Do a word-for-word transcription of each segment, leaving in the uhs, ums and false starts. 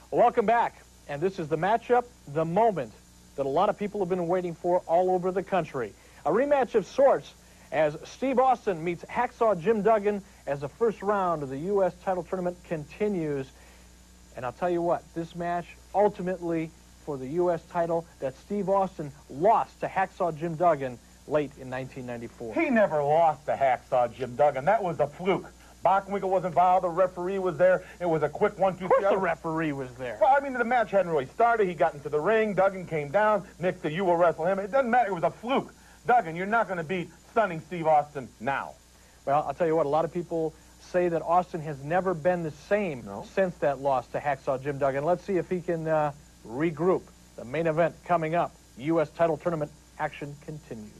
Welcome back. And this is the matchup, the moment that a lot of people have been waiting for all over the country. A rematch of sorts as Steve Austin meets Hacksaw Jim Duggan as the first round of the U S title tournament continues. And I'll tell you what, this match ultimately for the U S title that Steve Austin lost to Hacksaw Jim Duggan late in nineteen ninety-four. He never lost to Hacksaw Jim Duggan. That was a fluke. Bachwinkle was involved. The referee was there. It was a quick one, two, three. Of course three. the referee was there. Well, I mean, the match hadn't really started. He got into the ring. Duggan came down. Nick said, you will wrestle him. It doesn't matter. It was a fluke. Duggan, you're not going to beat stunning Steve Austin now. Well, I'll tell you what, a lot of people say that Austin has never been the same no. since that loss to Hacksaw Jim Duggan. Let's see if he can uh, regroup. The main event coming up. U S title tournament action continues.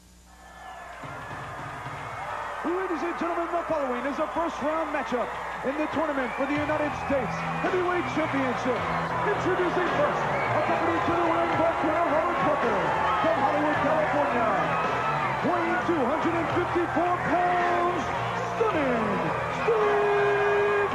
Ladies and gentlemen, the following is a first-round matchup in the tournament for the United States Heavyweight Championship. Introducing first, accompanied to the ring by Colonel Robert Parker from Hollywood, California. Weighing two hundred fifty-four pounds, stunning Steve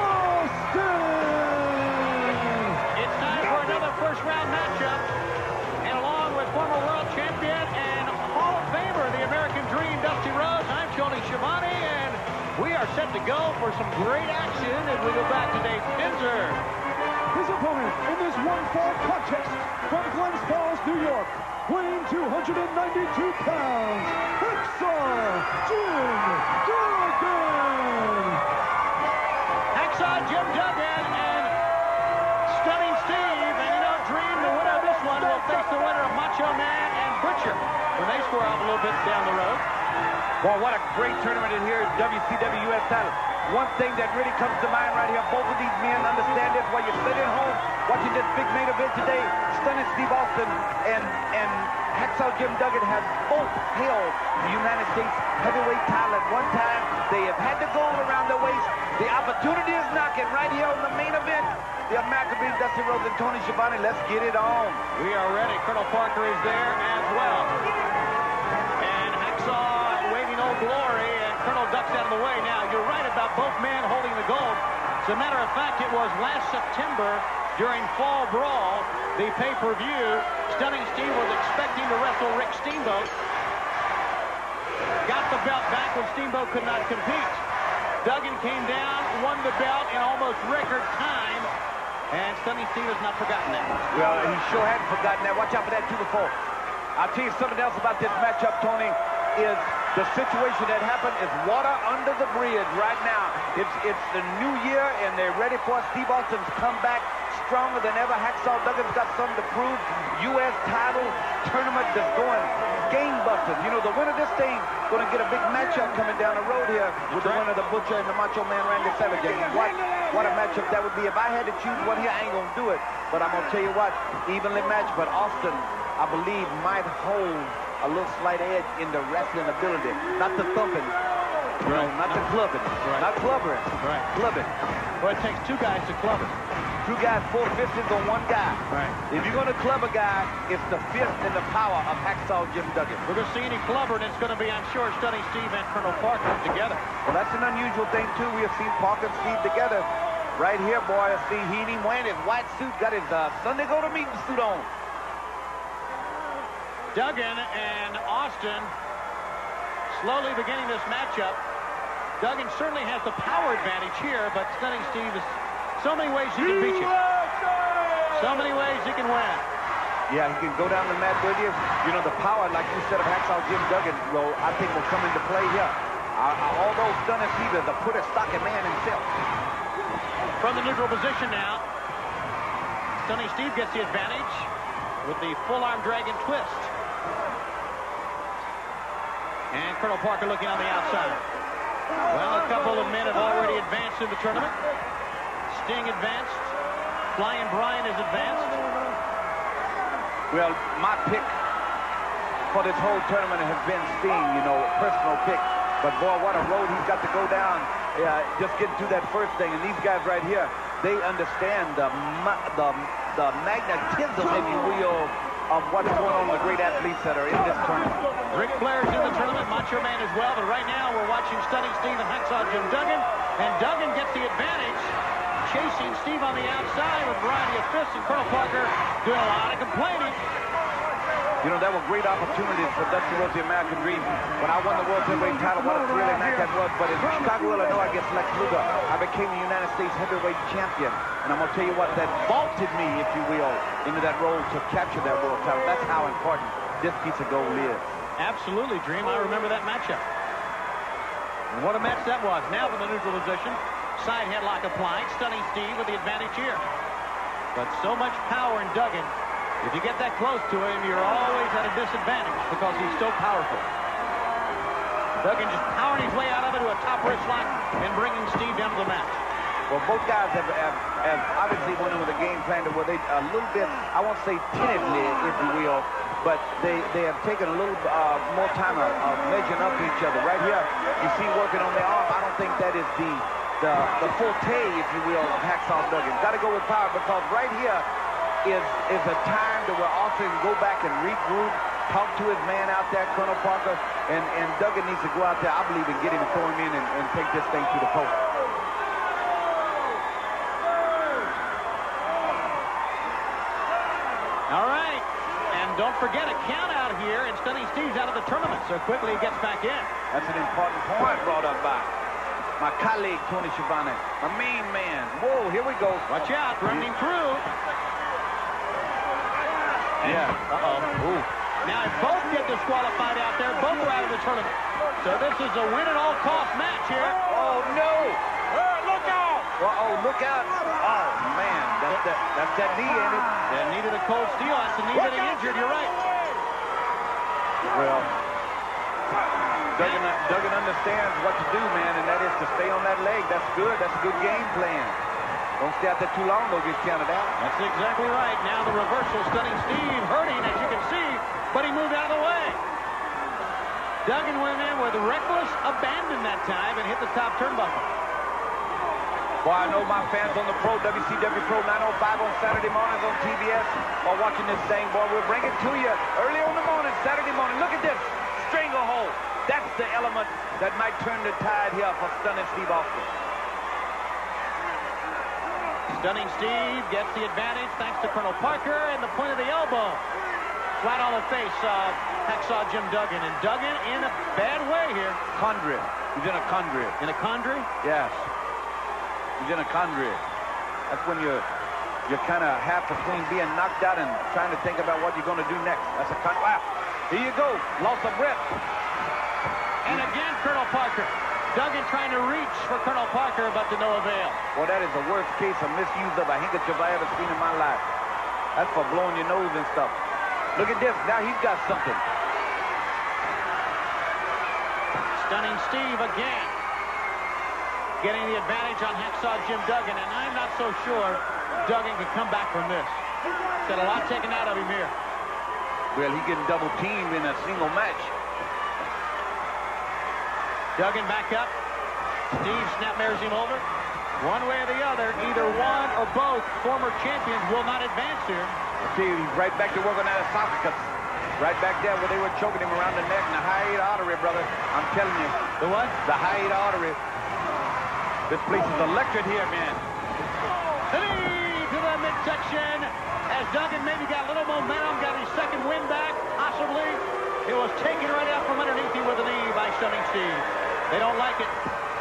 Austin! It's time for another first-round matchup. And along with former world champion and Hall of Famer, the American Dream, Dusty Rhodes, I'm Tony Schiavone, and we are set to go for some great action as we go back to Dave Pinzer. His opponent in this one-fall contest from Glens Falls, New York, weighing two hundred ninety-two pounds, Hacksaw Jim Duggan! Hacksaw Jim Duggan and Stunning Steve, and you know, Dream, the winner of this one, will face the winner of Macho Man and Butcher when they score off a little bit down the road. Well, what a great tournament in here, W C W U S title. One thing that really comes to mind right here, both of these men understand this while you're sitting at home watching this big main event today. Stunning Steve Austin and, and Hacksaw Jim Duggan have both held the United States heavyweight title at one time. They have had the gold around their waist. The opportunity is knocking right here on the main event. The American Dream, Dusty Rhodes and Tony Schiavone, let's get it on. We are ready. Colonel Parker is there as well. And Hacksaw waving Old Glory, and Colonel ducks out of the way. Now, you're right about both men holding the gold. As a matter of fact, it was last September during Fall Brawl, the pay-per-view. Stunning Steve was expecting to wrestle Rick Steamboat. Got the belt back when Steamboat could not compete. Duggan came down, won the belt in almost record time, and Stunning Steve has not forgotten that. Well, he sure hadn't forgotten that. Watch out for that two before. I'll tell you something else about this matchup, Tony, is the situation that happened is water under the bridge right now. It's it's the new year, and they're ready for Steve Austin's comeback stronger than ever. Hacksaw Duggan's got something to prove. U S title tournament that's going gangbusters. You know, the winner of this thing going to get a big matchup coming down the road here with the winner of the Butcher and the Macho Man Randy Savage. And what, what a matchup that would be. If I had to choose one here, I ain't going to do it. But I'm going to tell you what, evenly matched. But Austin, I believe, might hold a little slight edge in the wrestling ability. Not the thumping. You know, not the clubbing. Right. Not clubbering. Right. Clubbing. Well, it takes two guys to club it. Two guys, four fists on one guy. Right. If you're going to club a guy, it's the fist and the power of Hacksaw Jim Duggan. We're going to see any clubber, and it's going to be, I'm sure, Stunning Steve and Colonel Parker together. Well, that's an unusual thing, too. We have seen Parker and Steve together. Right here, boy, I see Heaney wearing his white suit, got his uh, Sunday go-to-meeting suit on. Duggan and Austin slowly beginning this matchup. Duggan certainly has the power advantage here, but Stunning Steve is so many ways he can beat you. So many ways he can win. Yeah, he can go down the mat with you. You know, the power, like you said, of Hacksaw Jim Duggan, will, I think, will come into play here. Uh, uh, although Stunning Steve is a put-a-stocking man himself. From the neutral position now, Stunning Steve gets the advantage with the full-arm dragon twist. And Colonel Parker looking on the outside. Well, a couple of men have already advanced in the tournament. Sting advanced. Flying Brian is advanced. Well, my pick for this whole tournament has been Sting, you know, personal pick. But, boy, what a road he's got to go down. Yeah, just getting through that first thing. And these guys right here, they understand the, the, the magnetism, if you will, of what's going on with the great athletes that are in this tournament. Ric Flair's in the tournament, Macho Man as well, but right now we're watching Stunning Steve and Hacksaw Jim Duggan, and Duggan gets the advantage, chasing Steve on the outside with Brian. closed fists, and Colonel Parker doing a lot of complaining. You know, that were great opportunities for Dusty Rhodes, the American Dream. When I won the World Heavyweight title, what a thrilling match that was. But in Chicago, Illinois, against Lex Luger, I became the United States Heavyweight Champion. And I'm going to tell you what, that vaulted me, if you will, into that role to capture that world title. That's how important this piece of gold is. Absolutely, Dream. I remember that matchup. And what a match that was. Now from the neutral position, side headlock applied. Stunning Steve with the advantage here. But so much power in Duggan. If you get that close to him, you're always at a disadvantage because he's so powerful. Duggan just powering his way out of it to a top wrist lock and bringing Steve down to the mat. Well, both guys have, have, have obviously went in with a game plan to where they a little bit, I won't say tentatively, if you will, but they, they have taken a little uh, more time of, of measuring up to each other. Right here, you see working on the arm. I don't think that is the, the, the forte, if you will, of Hacksaw Duggan. Got to go with power because right here, is is a time that where Austin can go back and regroup, talk to his man out there, Colonel Parker, and, and Duggan needs to go out there, I believe, and get him and throw him in and, and take this thing to the post. All right, and don't forget a count out here, and Stunning Steve's out of the tournament, so quickly he gets back in. That's an important point brought up by my colleague, Tony Schiavone, my main man. Whoa, here we go. Watch out, running through. Yeah. Uh-oh. Ooh. Now, if both get disqualified out there, both are out of the tournament. So this is a win-at-all-cost match here. Oh, no. Uh, look out. Uh-oh, look out. Oh, man. That's that, that's that knee, ain't it? That needed a cold steel. That's the knee that he injured. You're right. Well, Duggan, Duggan understands what to do, man, and that is to stay on that leg. That's good. That's a good game plan. Don't stay out there too long, they'll get counted out. That's exactly right. Now the reversal, Stunning Steve hurting, as you can see, but he moved out of the way. Duggan went in with reckless abandon that time and hit the top turnbuckle. Boy, I know my fans on the Pro, W C W Pro nine oh five on Saturday mornings on T V S are watching this thing, boy. We'll bring it to you early on the morning, Saturday morning. Look at this, stranglehold. That's the element that might turn the tide here for Stunning Steve Austin. Stunning Steve gets the advantage thanks to Colonel Parker and the point of the elbow. Flat on the face of Hacksaw Jim Duggan. And Duggan in a bad way here. Condry. He's in a condry. In a condry? Yes. He's in a condry. That's when you're you're kind of half between being knocked out and trying to think about what you're going to do next. That's a condry. Wow. Here you go. Loss of breath. And again, Colonel Parker. Duggan trying to reach for Colonel Parker, but to no avail. Well, that is the worst case of misuse of a handkerchief I ever seen in my life. That's for blowing your nose and stuff. Look at this. Now he's got something. Stunning Steve again. Getting the advantage on Hacksaw Jim Duggan, and I'm not so sure Duggan can come back from this. Got a lot taken out of him here. Well, he getting double teamed in a single match. Duggan back up. Steve snapmares him over. One way or the other, either one or both former champions will not advance here. I tell you, he's right back to work on that esophagus. Right back there where they were choking him around the neck and the hiatal artery, brother. I'm telling you. The what? The hiatal artery. This place is electric here, man. Knee to the midsection as Duggan maybe got a little momentum, got his second win back, possibly. It was taken right out from underneath him with a knee by Stunning Steve. They don't like it.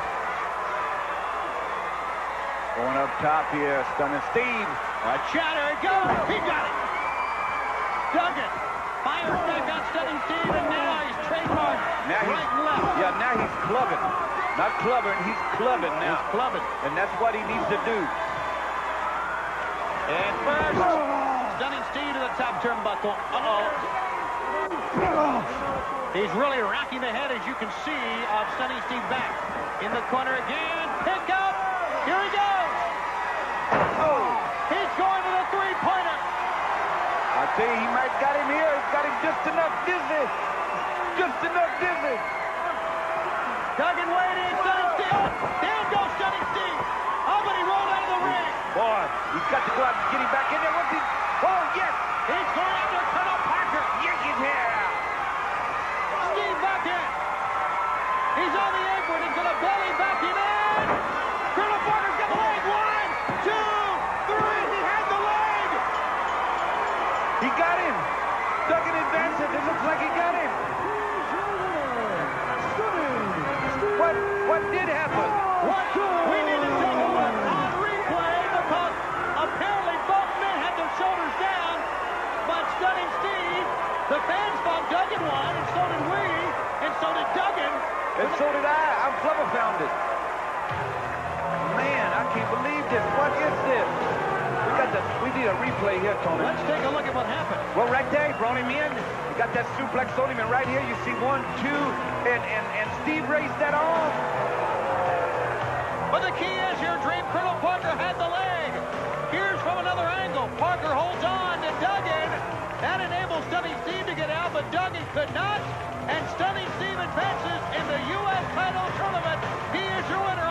Going up top here, Stunning Steve. A chatter, it goes. He got it. Duggan fires back on Stunning Steve, and now he's trademarked now right he's, and left. Yeah, now he's clubbing. Not clubbering, he's clubbing now. He's clubbing. And that's what he needs to do. And first, Stunning Steve to the top turnbuckle. Uh-oh. He's really rocking the head, as you can see, of Stunning Steve back. In the corner again. Pick up. Here he goes. Oh. He's going to the three-pointer. I tell you, he might got him here. He's got him just enough dizzy. Just enough dizzy. Duggan waiting. Stunning Steve. There goes Stunning Steve. Oh, but he rolled out of the ring. Boy, he's got to go out and get him back in there. What's he? Oh, yes. He's going after Colonel Parker. Yank his hair out. Steve back in. He's on the apron. He's going to belly back him in. Colonel Parker's got the leg. One, two, three. He had the leg. He got him. Duggan advances. It looks like he got him. What, what did happen? What? We need to take a look on replay because apparently both men had their shoulders down, but Stunning Steve, the fans thought Duggan won, and so did we, and so did Duggan. And so did I. I'm flabberfounded. Man, I can't believe this. What is this? We got the. We need a replay here, Tony. Let's take a look at what happened. Well, right there, he brought him in. He got that suplex on him, and right here you see one, two, and and and Steve raised that arm. But the key is your dream. Colonel Parker had the leg. Here's from another angle. Parker holds on to Duggan. That enables Stunning Steve to get out, but Duggan could not. And Stunning Steve advances in the U S title tournament. He is your winner.